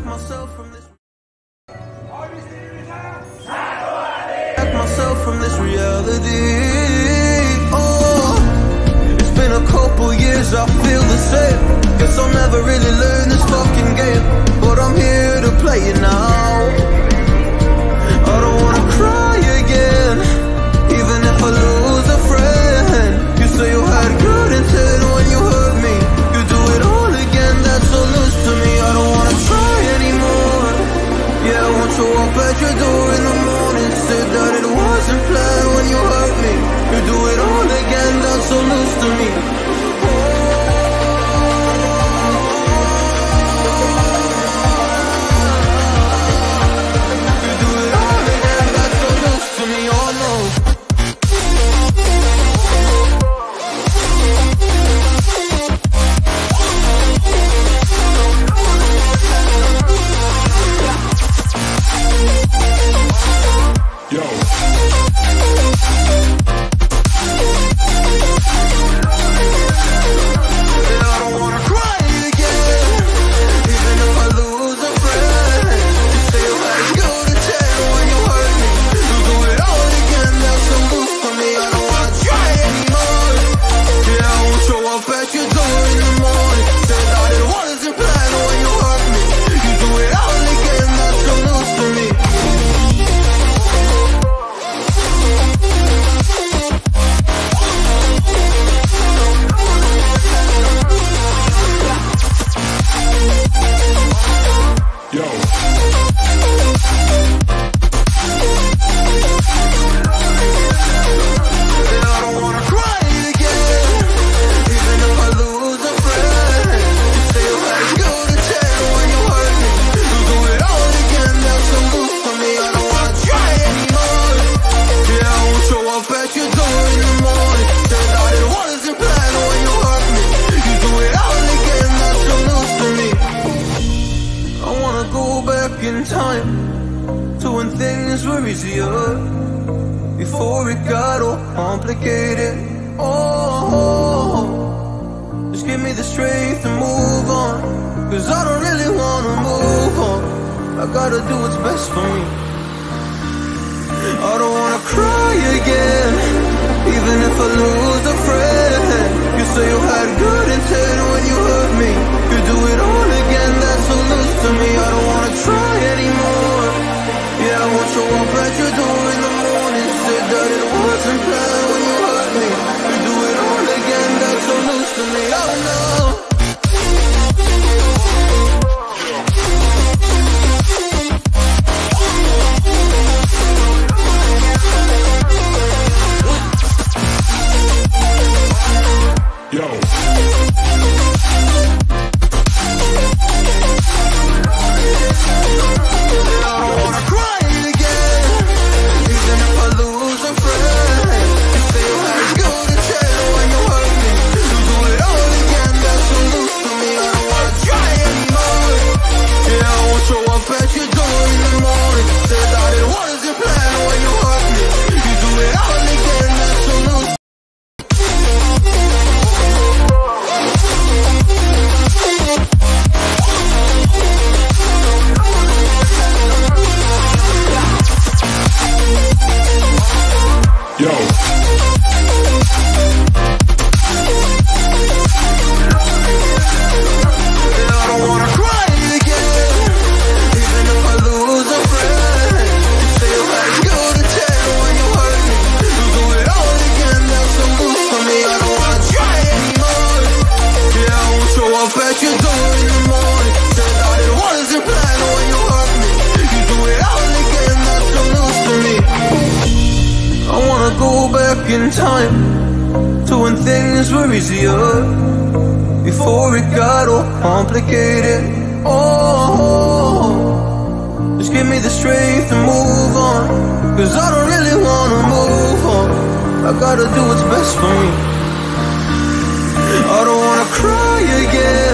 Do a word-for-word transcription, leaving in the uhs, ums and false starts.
myself from this. Protect myself from this reality. Oh, it's been a couple years, I feel the same. Guess I'll never really learn this fucking game, but I'm here to play it now. I don't wanna cry again, even if I lose a friend. You say you had good intent when you hurt me. You do it all again, that's so loose to me. I don't wanna try anymore. Yeah, I won't show up at your door in the morning. Said that it wasn't planned when you hurt me. You do it all again, that's so loose to me. In time to when things were easier, before it got all complicated. Oh, just give me the strength to move on, cause I don't really wanna move on. I gotta do what's best for me. I don't wanna cry again, even if I lose a friend. You say you had good intent when you hurt me. You do it all again, that's so loose to me. I don't wanna try anymore. Yeah, I won't show up at your door in the morning. Said that it wasn't planned when you hurt me. You do it all again, that's so loose to me. Oh no. In time to when things were easier, before it got all complicated. Oh, just give me the strength to move on, cause I don't really wanna move on. I gotta do what's best for me. I don't wanna cry again,